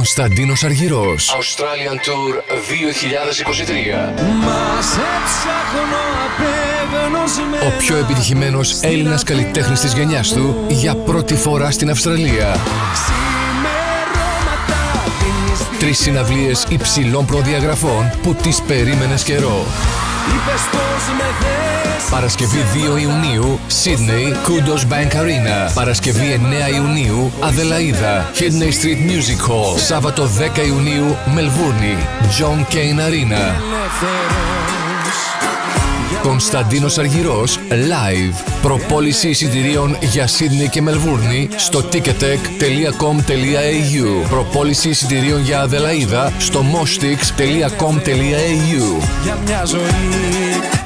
Κωνσταντίνος Αργυρός. Australian Tour 2023. Ο πιο επιτυχημένος Έλληνας καλλιτέχνης της γενιάς του για πρώτη φορά στην Αυστραλία. 3 συναυλίες υψηλών προδιαγραφών που τις περίμενες καιρό. Παρασκευή 2 Ιουνίου, Sydney, Kudos Bank Arena. Παρασκευή 9 Ιουνίου, Αδελαΐδα, Sydney Street Music Hall. Σάββατο 10 Ιουνίου, Μελβούρνη, John Cain Arena. Κωνσταντίνος Αργυρός, live. Προπόληση εισιτηρίων για Sydney και Μελβούρνη στο ticketek.com.au. Προπόληση εισιτηρίων για Αδελαΐδα στο mostix.com.au.